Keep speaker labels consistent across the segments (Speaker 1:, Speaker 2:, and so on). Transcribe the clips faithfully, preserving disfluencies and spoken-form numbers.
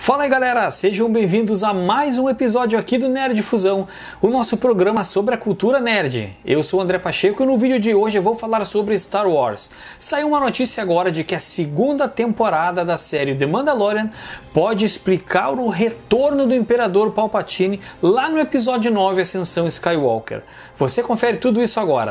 Speaker 1: Fala aí galera, sejam bem-vindos a mais um episódio aqui do Nerd Fusão, o nosso programa sobre a cultura nerd. Eu sou o André Pacheco e no vídeo de hoje eu vou falar sobre Star Wars. Saiu uma notícia agora de que a segunda temporada da série The Mandalorian pode explicar o retorno do Imperador Palpatine lá no episódio nove, Ascensão Skywalker. Você confere tudo isso agora.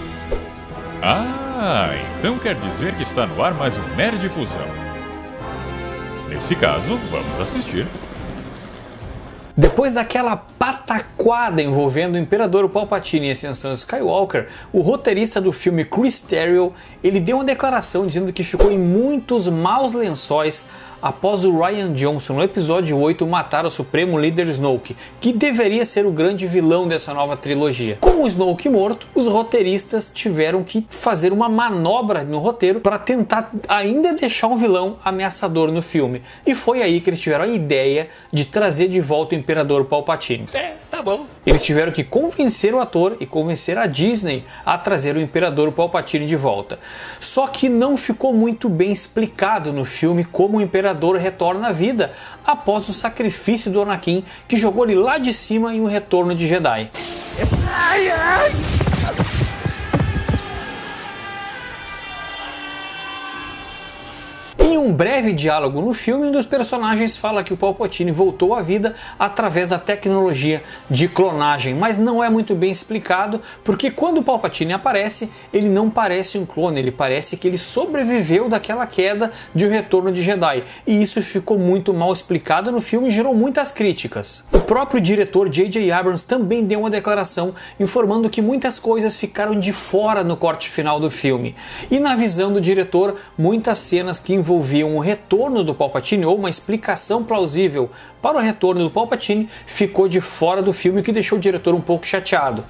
Speaker 2: Ah, então quer dizer que está no ar mais um Nerd Fusão. Nesse caso, vamos assistir.
Speaker 1: Depois daquela pataquada envolvendo o Imperador Palpatine e Ascensão Skywalker, o roteirista do filme Chris Terrio, ele deu uma declaração dizendo que ficou em muitos maus lençóis após o Rian Johnson, no episódio oito, matar o supremo líder Snoke, que deveria ser o grande vilão dessa nova trilogia. Com o Snoke morto, os roteiristas tiveram que fazer uma manobra no roteiro para tentar ainda deixar um vilão ameaçador no filme. E foi aí que eles tiveram a ideia de trazer de volta o Imperador Palpatine.
Speaker 3: É, tá bom.
Speaker 1: Eles tiveram que convencer o ator e convencer a Disney a trazer o Imperador Palpatine de volta. Só que não ficou muito bem explicado no filme como o Imperador retorna à vida após o sacrifício do Anakin, que jogou ele lá de cima em um retorno de Jedi.
Speaker 3: Ai, ai.
Speaker 1: Em um breve diálogo no filme, um dos personagens fala que o Palpatine voltou à vida através da tecnologia de clonagem, mas não é muito bem explicado, porque quando o Palpatine aparece, ele não parece um clone, ele parece que ele sobreviveu daquela queda de O Retorno de Jedi, e isso ficou muito mal explicado no filme e gerou muitas críticas. O próprio diretor J J Abrams também deu uma declaração informando que muitas coisas ficaram de fora no corte final do filme, e na visão do diretor, muitas cenas que envolviam envolviam o retorno do Palpatine ou uma explicação plausível para o retorno do Palpatine ficou de fora do filme, o que deixou o diretor um pouco chateado.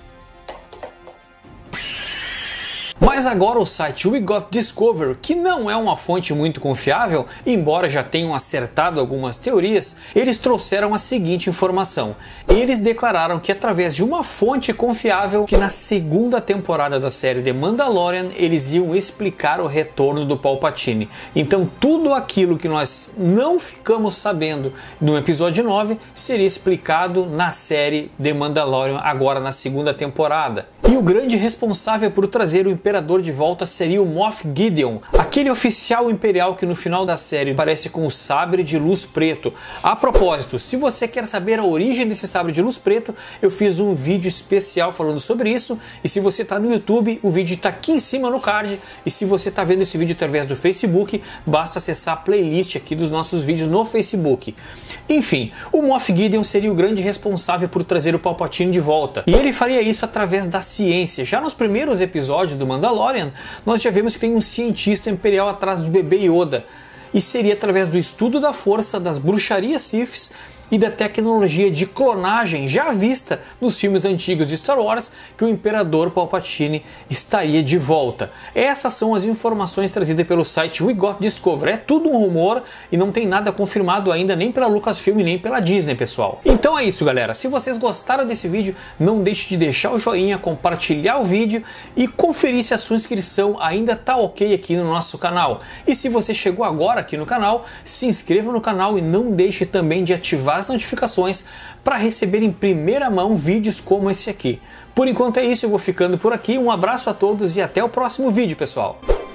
Speaker 1: Mas agora o site We Got Discovery, que não é uma fonte muito confiável, embora já tenham acertado algumas teorias, eles trouxeram a seguinte informação. Eles declararam que através de uma fonte confiável, que na segunda temporada da série The Mandalorian, eles iam explicar o retorno do Palpatine. Então tudo aquilo que nós não ficamos sabendo no episódio nove seria explicado na série The Mandalorian, agora na segunda temporada. E o grande responsável por trazer o Imperador de volta seria o Moff Gideon, aquele oficial imperial que no final da série aparece com o sabre de luz preto. A propósito, se você quer saber a origem desse sabre de luz preto, eu fiz um vídeo especial falando sobre isso, e se você está no YouTube, o vídeo está aqui em cima no card, e se você está vendo esse vídeo através do Facebook, basta acessar a playlist aqui dos nossos vídeos no Facebook. Enfim, o Moff Gideon seria o grande responsável por trazer o Palpatine de volta, e ele faria isso através da ciência. Já nos primeiros episódios do Mandalorian, nós já vemos que tem um cientista imperial atrás do bebê Yoda, e seria através do estudo da força, das bruxarias Siths e da tecnologia de clonagem já vista nos filmes antigos de Star Wars que o Imperador Palpatine estaria de volta. Essas são as informações trazidas pelo site We Got Discovery. É tudo um rumor e não tem nada confirmado ainda nem pela Lucasfilm nem pela Disney, pessoal. Então é isso, galera. Se vocês gostaram desse vídeo, não deixe de deixar o joinha, compartilhar o vídeo e conferir se a sua inscrição ainda tá ok aqui no nosso canal. E se você chegou agora aqui no canal, se inscreva no canal e não deixe também de ativar as notificações para receber em primeira mão vídeos como esse aqui. Por enquanto é isso, eu vou ficando por aqui. Um abraço a todos e até o próximo vídeo, pessoal!